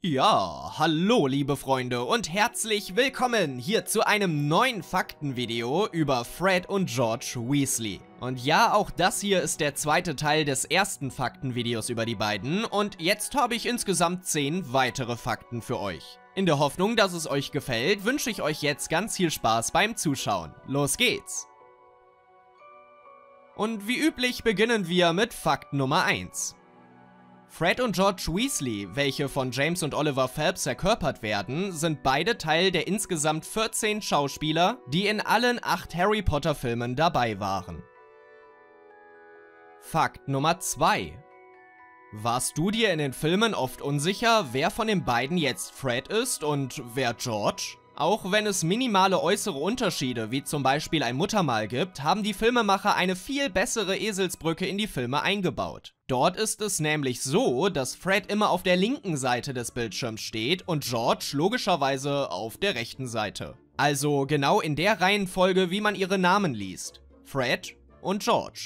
Ja, hallo liebe Freunde und herzlich willkommen hier zu einem neuen Faktenvideo über Fred und George Weasley. Und ja, auch das hier ist der zweite Teil des ersten Faktenvideos über die beiden und jetzt habe ich insgesamt 10 weitere Fakten für euch. In der Hoffnung, dass es euch gefällt, wünsche ich euch jetzt ganz viel Spaß beim Zuschauen. Los geht's! Und wie üblich beginnen wir mit Fakt Nummer 1. Fred und George Weasley, welche von James und Oliver Phelps verkörpert werden, sind beide Teil der insgesamt 14 Schauspieler, die in allen 8 Harry Potter Filmen dabei waren. Fakt Nummer 2. Warst du dir in den Filmen oft unsicher, wer von den beiden jetzt Fred ist und wer George? Auch wenn es minimale äußere Unterschiede, wie zum Beispiel ein Muttermal gibt, haben die Filmemacher eine viel bessere Eselsbrücke in die Filme eingebaut. Dort ist es nämlich so, dass Fred immer auf der linken Seite des Bildschirms steht und George logischerweise auf der rechten Seite. Also genau in der Reihenfolge, wie man ihre Namen liest. Fred und George.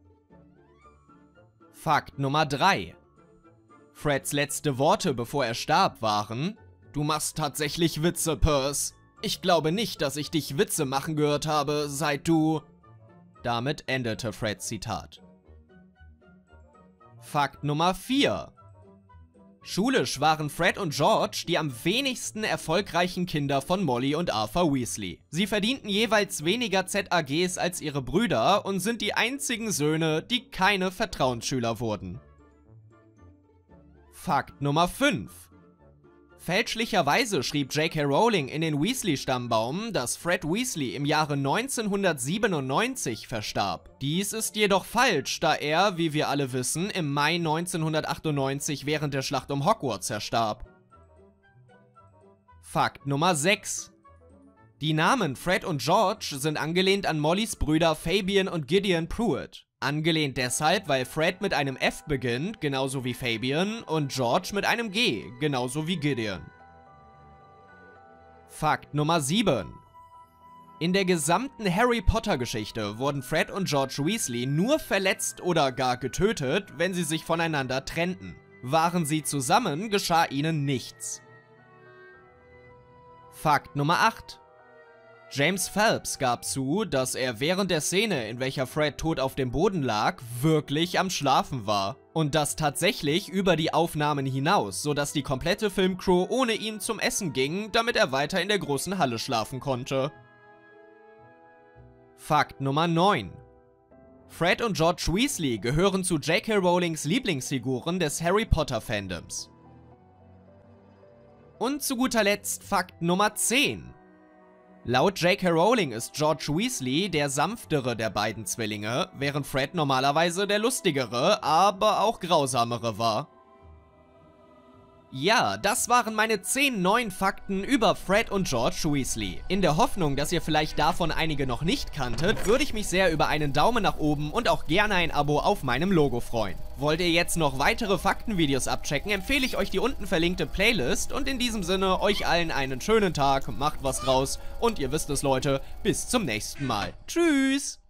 Fakt Nummer 3. Freds letzte Worte, bevor er starb, waren: „Du machst tatsächlich Witze, Percy. Ich glaube nicht, dass ich dich Witze machen gehört habe, seit du..." Damit endete Freds Zitat. Fakt Nummer 4. Schulisch waren Fred und George die am wenigsten erfolgreichen Kinder von Molly und Arthur Weasley. Sie verdienten jeweils weniger ZAGs als ihre Brüder und sind die einzigen Söhne, die keine Vertrauensschüler wurden. Fakt Nummer 5. Fälschlicherweise schrieb J.K. Rowling in den Weasley-Stammbaum, dass Fred Weasley im Jahre 1997 verstarb. Dies ist jedoch falsch, da er, wie wir alle wissen, im Mai 1998 während der Schlacht um Hogwarts verstarb. Fakt Nummer 6. Die Namen Fred und George sind angelehnt an Mollys Brüder Fabian und Gideon Pruitt. Angelehnt deshalb, weil Fred mit einem F beginnt, genauso wie Fabian, und George mit einem G, genauso wie Gideon. Fakt Nummer 7. In der gesamten Harry Potter Geschichte wurden Fred und George Weasley nur verletzt oder gar getötet, wenn sie sich voneinander trennten. Waren sie zusammen, geschah ihnen nichts. Fakt Nummer 8. James Phelps gab zu, dass er während der Szene, in welcher Fred tot auf dem Boden lag, wirklich am Schlafen war. Und das tatsächlich über die Aufnahmen hinaus, sodass die komplette Filmcrew ohne ihn zum Essen ging, damit er weiter in der großen Halle schlafen konnte. Fakt Nummer 9. Fred und George Weasley gehören zu J.K. Rowlings Lieblingsfiguren des Harry Potter Fandoms. Und zu guter Letzt Fakt Nummer 10. Laut J.K. Rowling ist George Weasley der sanftere der beiden Zwillinge, während Fred normalerweise der lustigere, aber auch grausamere war. Ja, das waren meine 10 neuen Fakten über Fred und George Weasley. In der Hoffnung, dass ihr vielleicht davon einige noch nicht kanntet, würde ich mich sehr über einen Daumen nach oben und auch gerne ein Abo auf meinem Logo freuen. Wollt ihr jetzt noch weitere Faktenvideos abchecken, empfehle ich euch die unten verlinkte Playlist und in diesem Sinne euch allen einen schönen Tag, macht was draus und ihr wisst es Leute, bis zum nächsten Mal. Tschüss!